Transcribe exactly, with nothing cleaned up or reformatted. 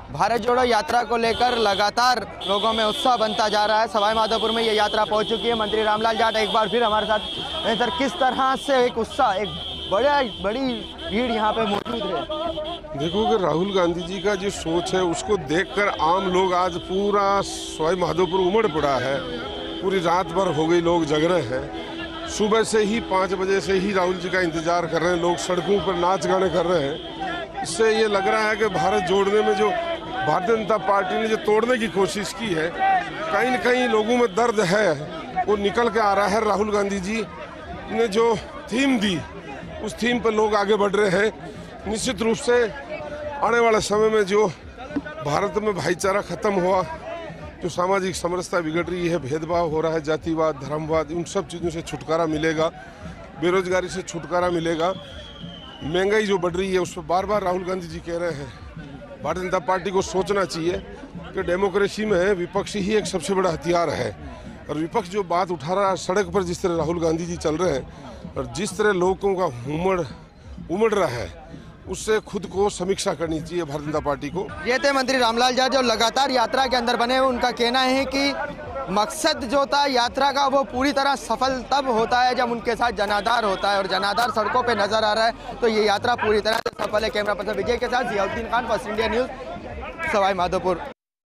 भारत जोड़ो यात्रा को लेकर लगातार लोगों में उत्साह बनता जा रहा है। सवाई माधोपुर में ये यात्रा पहुंच चुकी है। मंत्री रामलाल जाट एक बार फिर हमारे साथ। सर, किस तरह से एक उत्साह, एक बड़ा बड़ी भीड़ यहाँ पे मौजूद है? देखो कि राहुल गांधी जी का जो सोच है उसको देखकर आम लोग आज पूरा सवाई माधोपुर उमड़ पड़ा है। पूरी रात भर हो गई, लोग जग रहे हैं। सुबह से ही पाँच बजे से ही राहुल जी का इंतजार कर रहे हैं। लोग सड़कों पर नाच गाने कर रहे हैं। इससे ये लग रहा है कि भारत जोड़ने में जो भारतीय जनता पार्टी ने जो तोड़ने की कोशिश की है, कहीं न कहीं लोगों में दर्द है, वो निकल के आ रहा है। राहुल गांधी जी ने जो थीम दी, उस थीम पर लोग आगे बढ़ रहे हैं। निश्चित रूप से आने वाले समय में जो भारत में भाईचारा खत्म हुआ, जो सामाजिक समरसता बिगड़ रही है, भेदभाव हो रहा है, जातिवाद, धर्मवाद, उन सब चीज़ों से छुटकारा मिलेगा। बेरोजगारी से छुटकारा मिलेगा। महंगाई जो बढ़ रही है उस पर बार बार राहुल गांधी जी कह रहे हैं। भारतीय जनता पार्टी को सोचना चाहिए कि डेमोक्रेसी में विपक्ष ही एक सबसे बड़ा हथियार है। और विपक्ष जो बात उठा रहा है, सड़क पर जिस तरह राहुल गांधी जी चल रहे हैं और जिस तरह लोगों का उमड़ उमड़ रहा है, उससे खुद को समीक्षा करनी चाहिए भारतीय जनता पार्टी को। ये थे मंत्री रामलाल जाट जो लगातार यात्रा के अंदर बने हुए। उनका कहना है कि मकसद जो था यात्रा का वो पूरी तरह सफल तब होता है जब उनके साथ जनाधार होता है, और जनाधार सड़कों पे नजर आ रहा है, तो ये यात्रा पूरी तरह से सफल है। कैमरा पर्सन विजय के साथ Ziauddin Khan, first India news, Sawai Madhopur.